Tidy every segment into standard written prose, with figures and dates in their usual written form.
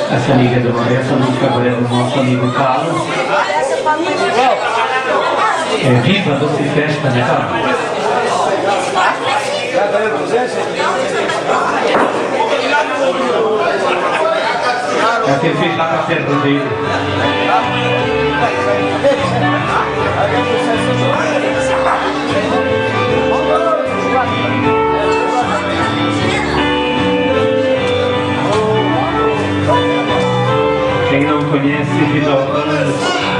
essa amiga do essa música agora é do nosso amigo Carlos. É Viva Doce Festa, né, Carlos? É que ele fez lá com a perna dele. Quem não conhece Vidal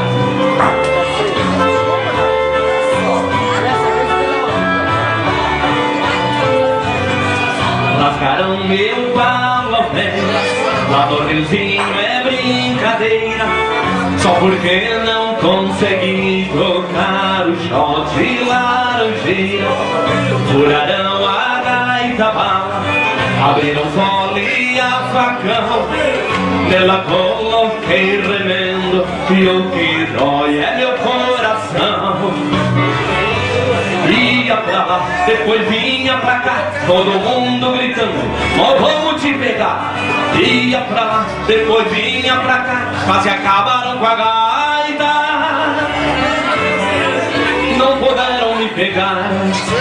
lascaram meu palomé, lá no riozinho é brincadeira, só porque não consegui tocar o shot de laranjeira. Furaram a gaita bala, abriram fole e a facão, nela coloquei remendo e o que dói é meu coração. Ia pra lá, depois vinha pra cá, todo mundo gritando, nós vamos te pegar. Ia pra lá, depois vinha pra cá, quase acabaram com a gaita, não puderam me pegar.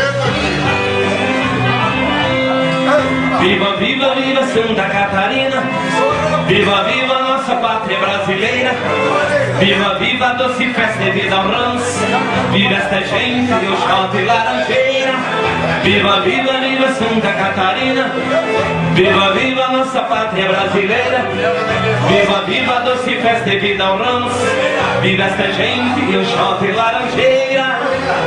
Viva, viva, viva Santa Catarina, viva, viva nossa pátria brasileira, viva, viva doce festa e vida ao ranço, viva esta gente e o shot e laranjeira. Viva, viva, viva Santa Catarina, viva, viva nossa pátria brasileira, viva, viva doce festa e vida ao ranço, viva esta gente e o shot e laranjeira.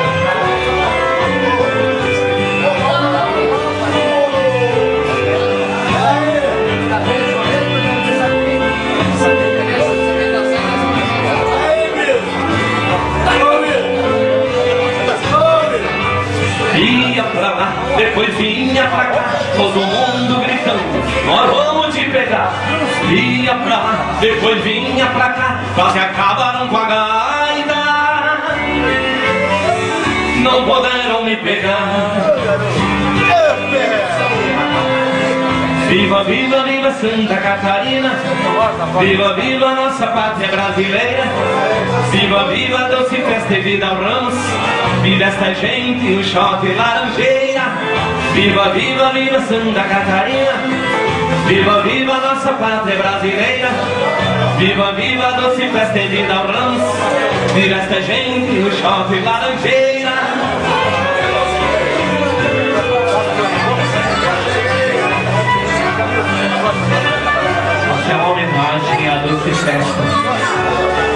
Ia pra lá, depois vinha pra cá, todo mundo gritando, nós vamos te pegar. Ia pra lá, depois vinha pra cá, quase acabaram com a gaita, não puderam me pegar. Viva, viva, viva Santa Catarina, viva, viva nossa pátria brasileira, viva, viva doce festa e vida ao ranço, viva esta gente, o shot e laranjeira. Viva, viva, viva Santa Catarina, viva, viva nossa pátria brasileira, viva, viva doce festa e vida ao ranço, viva esta gente, o shot e laranjeira. Essa é uma homenagem à doce festa.